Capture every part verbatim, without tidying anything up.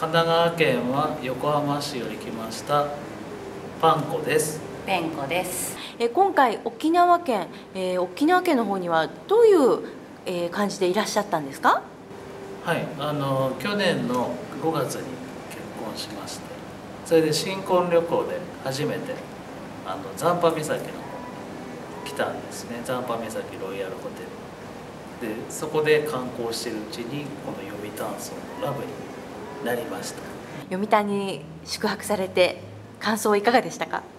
神奈川県は横浜市より来ましたパンコです。 ペンコです。 え今回沖縄県、えー、沖縄県の方にはどういう、えー、感じでいらっしゃったんですか？ はい、あの去年のごがつに結婚しまして、それで新婚旅行で初めてあの残波岬の方に来たんですね。残波岬ロイヤルホテルで、そこで観光しているうちにこの読谷村のラブになりました。 読谷に宿泊されて感想はいかがでしたか？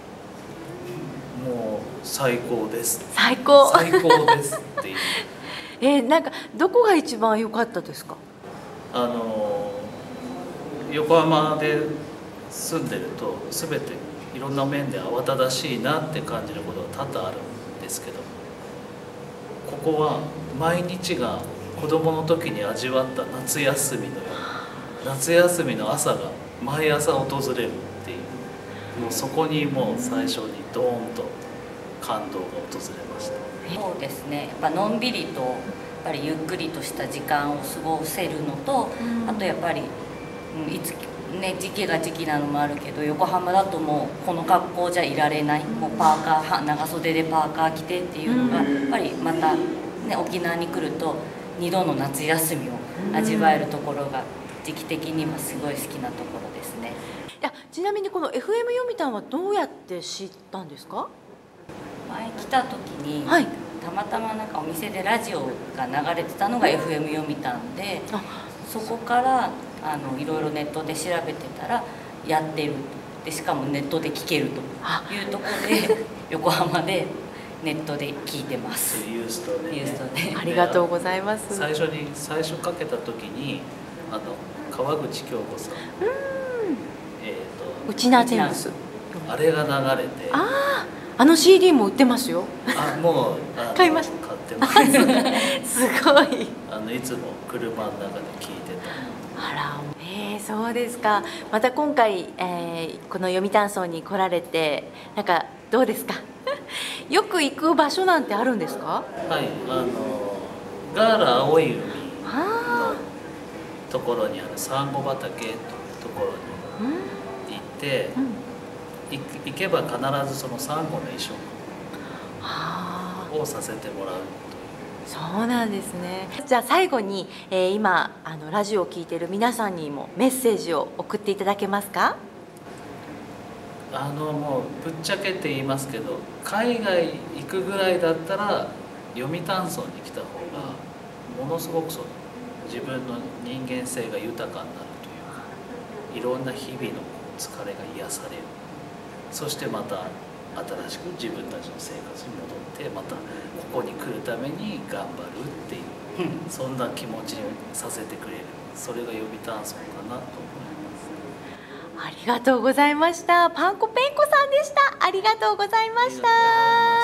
もう最高です。 最高。 最高ですっていう。 えー、なんかどこが一番良かったですか？ あの横浜で住んでると全ていろんな面で慌ただしいなって感じることが多々あるんですけど、ここは毎日が子供の時に味わった夏休みのような、夏休みの朝が毎朝訪れるっていう、もうそこにもう最初にドーンと感動が訪れました。 そうですね、やっぱのんびりとやっぱりゆっくりとした時間を過ごせるのと、うん、あとやっぱり、うん、いつね時期が時期なのもあるけど、横浜だともうこの格好じゃいられない、もうパーカー長袖でパーカー着てっていうのが、やっぱりまた、ね、沖縄に来るとにどの夏休みを味わえるところが時期的にはすごい好きなところですね。 いや、ちなみにこの エフエム 読谷はどうやって知ったんですか？ 前来た時に、 はい、 たまたまなんかお店でラジオが流れてたのが エフエム 読谷で、そこからあのいろいろネットで調べてたらやってるで、しかもネットで聞けるというところで横浜でネットで聞いてます。 ユーストで、ね、 ユーストでありがとうございます。 最初に最初かけた時にあの川口京子さん、うん、えっ、ー、とウチナテングス、 あれが流れて、 ああ、あの シーディー も売ってますよ。 あ、もうあ買いました。 買ってます。 すごい。 あのいつも車の中で聞いてた。 あら、えー、そうですか。また今回、えー、この読谷村に来られて、なんかどうですか？よく行く場所なんてあるんですか？ はい、あのガーラ青い海のところにあるサンゴ畑というところに行って、うんうん、行けば必ずそのサンゴの移植をさせてもらう。 そうなんですね。じゃあ最後に、えー、今あのラジオを聞いている皆さんにもメッセージを送っていただけますか？ あのもうぶっちゃけて言いますけど、海外行くぐらいだったら読谷村に来た方がものすごくその自分の人間性が豊かになるというか、いろんな日々の疲れが癒される。そしてまた新しく自分たちの生活に戻って、またここに来るために頑張るっていう、うん、そんな気持ちにさせてくれる、それが読谷村かなと思います。 ありがとうございました。パンコペンコさんでした。ありがとうございました。